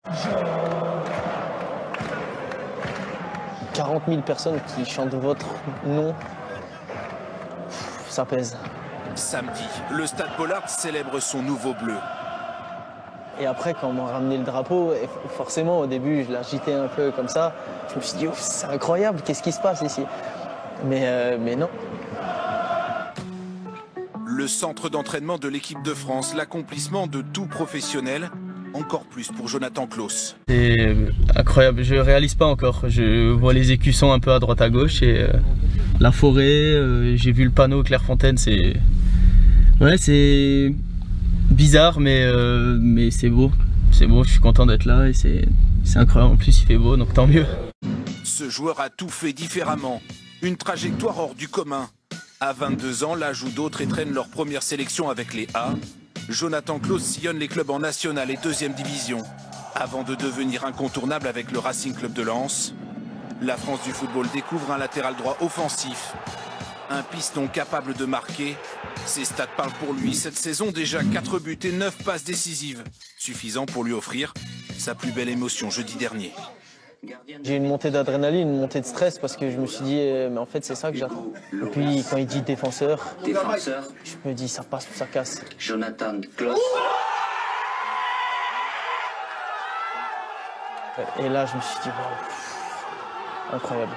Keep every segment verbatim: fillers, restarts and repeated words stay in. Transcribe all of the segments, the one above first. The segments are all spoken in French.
quarante mille personnes qui chantent votre nom, ça pèse. Samedi, le Stade Bollaert célèbre son nouveau bleu. Et après, quand on m'a ramené le drapeau, forcément, au début, je l'agitais un peu comme ça. Je me suis dit, c'est incroyable, qu'est-ce qui se passe ici? Mais, euh, mais non. Le centre d'entraînement de l'équipe de France, l'accomplissement de tout professionnel, encore plus pour Jonathan Clauss. C'est incroyable, je réalise pas encore. Je vois les écussons un peu à droite à gauche et euh, la forêt, euh, j'ai vu le panneau Clairefontaine, c'est... Ouais, c'est bizarre, mais, euh, mais c'est beau. C'est beau, je suis content d'être là et c'est incroyable. En plus, il fait beau, donc tant mieux. Ce joueur a tout fait différemment. Une trajectoire hors du commun. À vingt-deux ans, l'âge où d'autres étrennent leur première sélection avec les A, Jonathan Clauss sillonne les clubs en national et deuxième division, avant de devenir incontournable avec le Racing Club de Lens. La France du football découvre un latéral droit offensif, un piston capable de marquer. Ses stats parlent pour lui. Cette saison, déjà quatre buts et neuf passes décisives, suffisant pour lui offrir sa plus belle émotion jeudi dernier. J'ai eu une montée d'adrénaline, une montée de stress parce que je me suis dit, mais en fait c'est ça que j'attends. Et puis quand il dit défenseur, Défenseur, je me dis ça passe ou ça casse. Jonathan Clauss. Et là je me suis dit, wow, incroyable.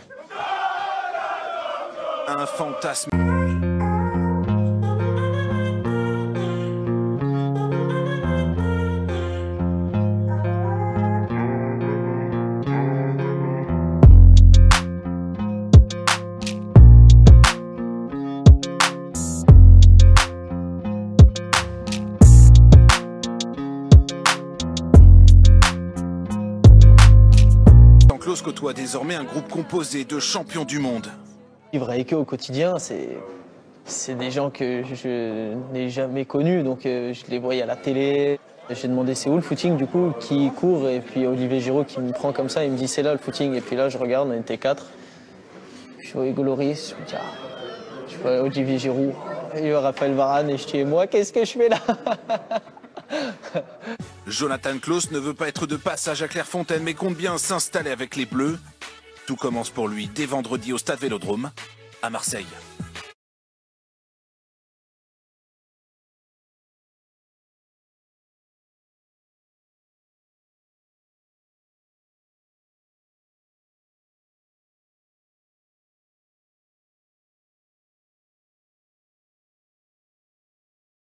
Un fantasme. Clauss côtoie désormais un groupe composé de champions du monde. Vivre avec eux au quotidien, c'est des gens que je n'ai jamais connus, donc euh, je les voyais à la télé. J'ai demandé c'est où le footing du coup, qui court, et puis Olivier Giroud qui me prend comme ça, il me dit c'est là le footing, et puis là je regarde, on était quatre. Je vois Hugo Lloris, je me dis ah, je vois Olivier Giroud, et Raphaël Varane, et je dis moi qu'est-ce que je fais là? Jonathan Clauss ne veut pas être de passage à Clairefontaine, mais compte bien s'installer avec les Bleus. Tout commence pour lui dès vendredi au Stade Vélodrome, à Marseille.